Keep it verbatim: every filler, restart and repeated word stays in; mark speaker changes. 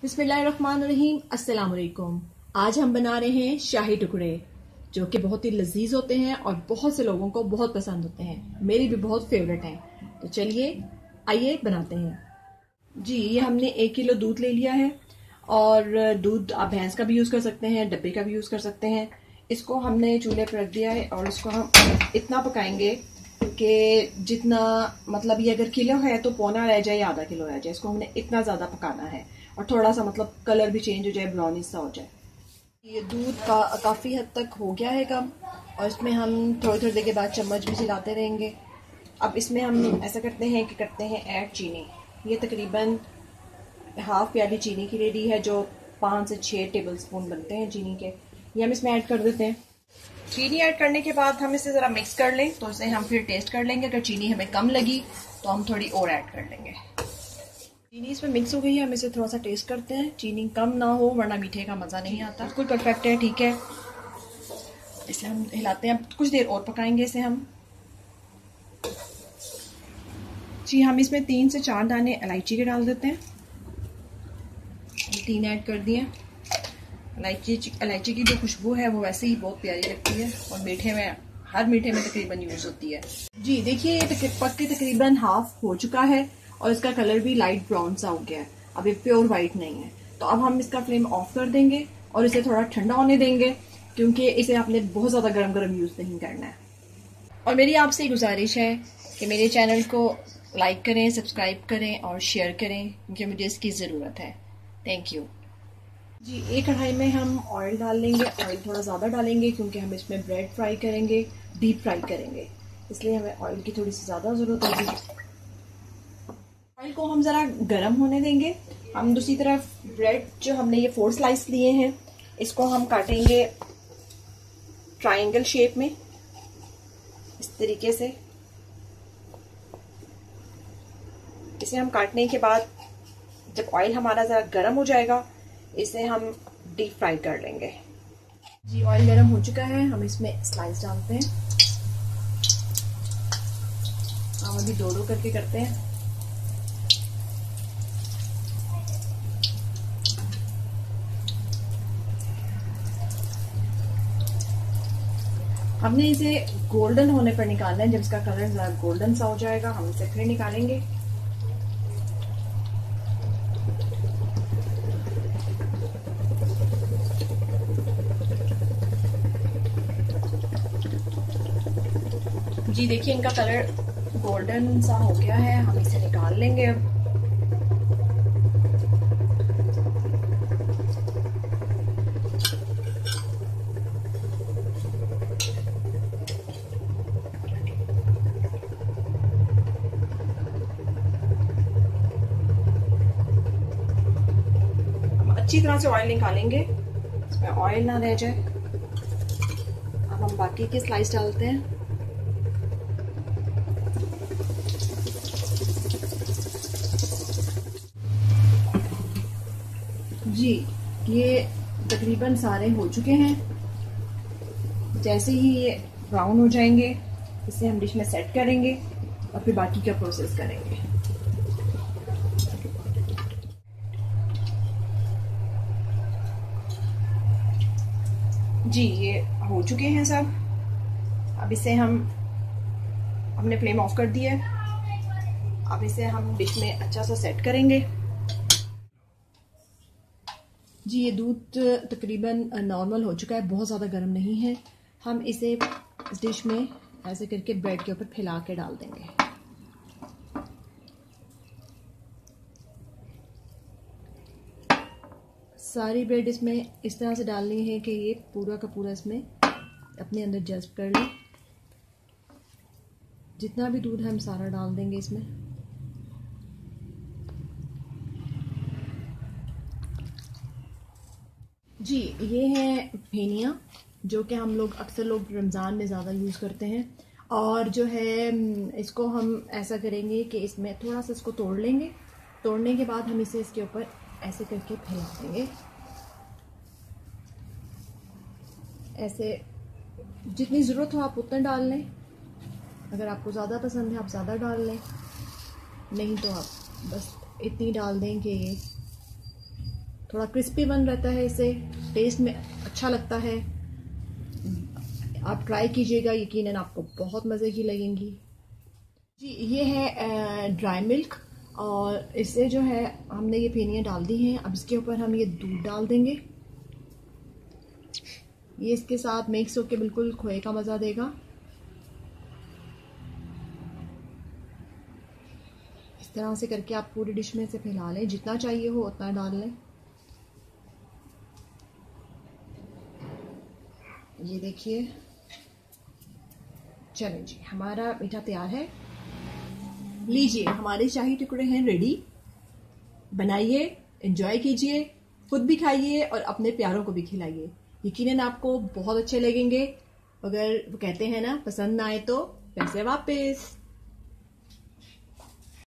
Speaker 1: बिस्मिल्लाहिर्रहमानिर्रहीम, अस्सलाम वालेकुम। आज हम बना रहे हैं शाही टुकड़े, जो कि बहुत ही लजीज होते हैं और बहुत से लोगों को बहुत पसंद होते हैं। मेरी भी बहुत फेवरेट हैं। तो चलिए आइए बनाते हैं। जी, ये हमने एक किलो दूध ले लिया है और दूध आप भैंस का भी यूज़ कर सकते हैं, डब्बे का भी यूज़ कर सकते हैं। इसको हमने चूल्हे पर रख दिया है और इसको हम इतना पकाएंगे कि जितना, मतलब ये अगर किलो है तो पौना रह जाए या आधा किलो रह जाए। इसको हमने इतना ज़्यादा पकाना है और थोड़ा सा मतलब कलर भी चेंज हो जाए, ब्राउनिश सा हो जाए। ये दूध का काफ़ी हद तक हो गया है कम, और इसमें हम थोड़ी थोड़ी देर के बाद चम्मच भी चलाते रहेंगे। अब इसमें हम ऐसा करते हैं कि करते हैं ऐड चीनी। ये तकरीबन हाफ प्याली चीनी की रेडी है, जो पाँच से छः टेबल स्पून बनते हैं चीनी के। ये हम इसमें ऐड कर देते हैं। चीनी ऐड करने के बाद हम इसे ज़रा मिक्स कर लें, तो इसे हम फिर टेस्ट कर लेंगे। अगर चीनी हमें कम लगी तो हम थोड़ी और ऐड कर लेंगे। चीनी इसमें मिक्स हो गई है, हम इसे थोड़ा सा टेस्ट करते हैं। चीनी कम ना हो वरना मीठे का मज़ा नहीं आता। बिल्कुल परफेक्ट है, ठीक है। इसे हम हिलाते हैं, कुछ देर और पकाएंगे इसे हम। जी, हम इसमें तीन से चार दाने इलायची के डाल देते हैं। तीन ऐड कर दिए। इलायची इलायची की जो खुशबू है वो वैसे ही बहुत प्यारी लगती है और मीठे में, हर मीठे में तकरीबन यूज़ होती है। जी देखिए, ये पक के तकरीबन हाफ हो चुका है और इसका कलर भी लाइट ब्राउन सा हो गया है। अब ये प्योर वाइट नहीं है। तो अब हम इसका फ्लेम ऑफ कर देंगे और इसे थोड़ा ठंडा होने देंगे, क्योंकि इसे आपने बहुत ज़्यादा गर्म गर्म यूज़ नहीं करना है। और मेरी आपसे गुजारिश है कि मेरे चैनल को लाइक करें, सब्सक्राइब करें और शेयर करें, क्योंकि मुझे इसकी ज़रूरत है। Thank you. जी, एक कढ़ाई में हम ऑयल डाल लेंगे। ऑयल थोड़ा ज़्यादा डालेंगे क्योंकि हम इसमें ब्रेड फ्राई करेंगे, डीप फ्राई करेंगे, इसलिए हमें ऑयल की थोड़ी सी ज़्यादा ज़रूरत होगी। ऑयल को हम ज़रा गर्म होने देंगे। हम दूसरी तरफ ब्रेड, जो हमने ये फोर स्लाइस लिए हैं, इसको हम काटेंगे ट्रायंगल शेप में, इस तरीके से। इसे हम काटने के बाद जब ऑयल हमारा ज़रा गर्म हो जाएगा, इसे हम डीप फ्राई कर लेंगे। जी, ऑयल गर्म हो चुका है, हम इसमें स्लाइस डालते हैं। हम अभी दो दो करके करते हैं। हमने इसे गोल्डन होने पर निकालना है। जब इसका कलर जरा गोल्डन सा हो जाएगा, हम इसे फिर निकालेंगे। जी देखिए, इनका कलर गोल्डन सा हो गया है, हम इसे निकाल लेंगे अब। हम अच्छी तरह से ऑयल निकालेंगे, इसमें ऑयल ना रह जाए। अब हम बाकी के स्लाइस डालते हैं। जी, ये तकरीबन सारे हो चुके हैं। जैसे ही ये ब्राउन हो जाएंगे, इसे हम डिश में सेट करेंगे और फिर बाकी का प्रोसेस करेंगे। जी, ये हो चुके हैं सब। अब इसे हम, हमने फ्लेम ऑफ कर दिया है। अब इसे हम डिश में अच्छा सा सेट करेंगे। जी, ये दूध तकरीबन नॉर्मल हो चुका है, बहुत ज़्यादा गर्म नहीं है। हम इसे इस डिश में ऐसे करके ब्रेड के ऊपर फैला के डाल देंगे। सारी ब्रेड इसमें इस तरह से डालनी है कि ये पूरा का पूरा इसमें अपने अंदर जज्ब कर ले। जितना भी दूध है हम सारा डाल देंगे इसमें। जी, ये है फेनिया, जो कि हम लोग अक्सर लोग रमज़ान में ज़्यादा यूज़ करते हैं। और जो है, इसको हम ऐसा करेंगे कि इसमें थोड़ा सा इसको तोड़ लेंगे। तोड़ने के बाद हम इसे इसके ऊपर ऐसे करके फैला देंगे। ऐसे जितनी ज़रूरत हो आप उतना डाल लें। अगर आपको ज़्यादा पसंद है आप ज़्यादा डाल लें, नहीं तो आप बस इतनी डाल दें कि थोड़ा क्रिस्पी बन रहता है, इससे टेस्ट में अच्छा लगता है। आप ट्राई कीजिएगा, यकीनन आपको बहुत मज़े की लगेंगी। जी ये है ड्राई मिल्क और इससे जो है हमने ये फेनियाँ डाल दी हैं। अब इसके ऊपर हम ये दूध डाल देंगे। ये इसके साथ मिक्स होकर बिल्कुल खोए का मज़ा देगा। इस तरह से करके आप पूरी डिश में से फैला लें, जितना चाहिए हो उतना डाल लें। ये देखिए, चलें जी, हमारा मीठा तैयार है। लीजिए, हमारे शाही टुकड़े हैं रेडी। बनाइए, एंजॉय कीजिए, खुद भी खाइए और अपने प्यारों को भी खिलाइए। यकीनन आपको बहुत अच्छे लगेंगे। अगर वो कहते हैं ना, पसंद ना आए तो पैसे वापस।